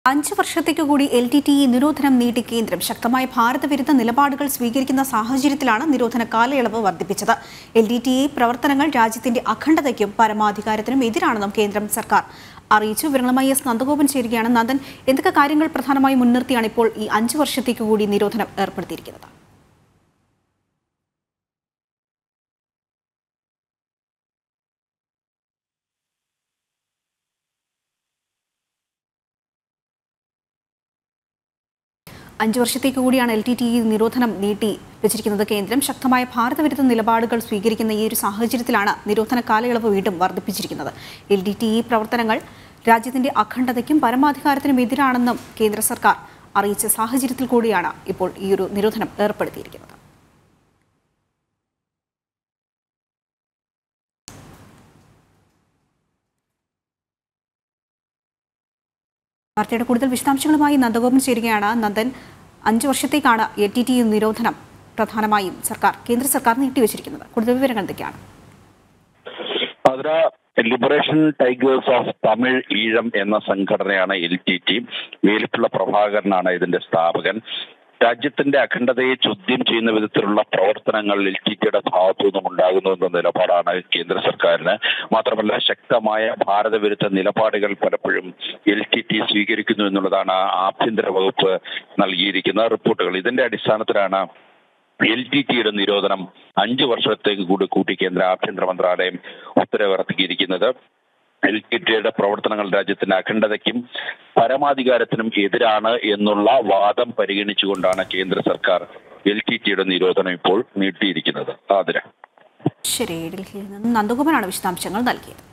5 വർഷത്തേക്ക് കൂടി LTTE നിരോധനം നീട്ടി കേന്ദ്രം ശക്തമായ ഭാരതവിരുദ്ധ നിലപാടുകൾ സ്വീകരിക്കുന്ന സാഹചര്യത്തിലാണ് നിരോധന കാലയളവ് വർദ്ധിപ്പിച്ചത്. LTTE പ്രവർത്തനങ്ങൾ രാജ്യത്തിന്റെ അഖണ്ഡതയ്ക്കും പരമാധികാരത്തിനും എതിരാണെന്നും കേന്ദ്രം സർക്കാർ അറിയിച്ചു. വിവരങ്ങളുമായി എസ് നന്ദഗോപൻ ചേരുകയാണ്. നന്ദൻ, എന്തൊക്കെ കാര്യങ്ങൾ പ്രധാനമായി മുൻനിർത്തിയാണ് ഇപ്പോൾ ഈ 5 വർഷത്തേക്ക് കൂടി നിരോധനം ഏർപ്പെടുത്തിയിരിക്കുന്നത്? അഞ്ച് വർഷത്തേക്ക് കൂടിയാണ് LTTE നിരോധനം നീട്ടി വെച്ചിരിക്കുന്നത്. കേന്ദ്രം ശക്തമായ ഭാരതവിരുദ്ധ നിലപാടുകൾ സ്വീകരിക്കുന്ന ഈ ഒരു സാഹചര്യത്തിലാണ് നിരോധന കാലയളവ് വീണ്ടും വർദ്ധിപ്പിച്ചിരിക്കുന്നത്. LTTE പ്രവർത്തനങ്ങൾ രാജ്യത്തിന്റെ അഖണ്ഡതയ്ക്കും പരമാധികാരത്തിനും എതിരാണെന്നും കേന്ദ്ര സർക്കാർ അറിയിച്ച സാഹചര്യത്തിൽ കൂടിയാണ് ഇപ്പോൾ ഈ ഒരു നിരോധനം ഏർപ്പെടുത്തിയിരിക്കുന്നത്. വാർത്തയുടെ കൂടുതൽ വിശദാംശങ്ങളുമായി നന്ദഗോപൻ ചേരുകയാണ്. നന്ദൻ, 5 വർഷത്തേക്കാണ് LTTE നിരോധനം പ്രധാനമായും കേന്ദ്ര സർക്കാർ നീട്ടിവെച്ചിരിക്കുന്നത്. കൂടുതൽ വിവരങ്ങൾ എന്തൊക്കെയാണ്? Liberation Tigers of Tamil Eelam എന്ന സംഘടനയാണ് LTTE. വേലിപ്പിള്ള പ്രഭാകരനാണ് ഇതിന്റെ സ്ഥാപകൻ. രാജ്യത്തിന്റെ അഖണ്ഡതയെ ചോദ്യം ചെയ്യുന്ന വിധത്തിലുള്ള പ്രവർത്തനങ്ങൾ LTTEയുടെ ഭാഗത്തു നിന്നും ഉണ്ടാകുന്നുവെന്ന നിലപാടാണ് കേന്ദ്ര സർക്കാരിന്. മാത്രമല്ല, ശക്തമായ ഭാരതവിരുദ്ധ നിലപാടുകൾ പലപ്പോഴും LTTE സ്വീകരിക്കുന്നു എന്നുള്ളതാണ് ആഭ്യന്തര വകുപ്പ് നൽകിയിരിക്കുന്ന റിപ്പോർട്ടുകൾ. ഇതിന്റെ അടിസ്ഥാനത്തിലാണ് LTTEയുടെ നിരോധനം 5 വർഷത്തേക്ക് കൂട്ടി കേന്ദ്ര ആഭ്യന്തര മന്ത്രാലയം ഉത്തരവിറക്കിയിരിക്കുന്നത്. LTTEയുടെ പ്രവർത്തനങ്ങൾ രാജ്യത്തിന്റെ അഖണ്ഡതയ്ക്കും പരമാധികാരത്തിനും എതിരാണ് എന്നുള്ള വാദം പരിഗണിച്ചുകൊണ്ടാണ് കേന്ദ്ര സർക്കാർ LTTEയുടെ നിരോധനം ഇപ്പോൾ നീട്ടിയിരിക്കുന്നത്. ശരി, ഡൽഹിയിൽ നിന്ന് നന്ദഗോപനാണ് വിശദാംശങ്ങൾ നൽകിയത്.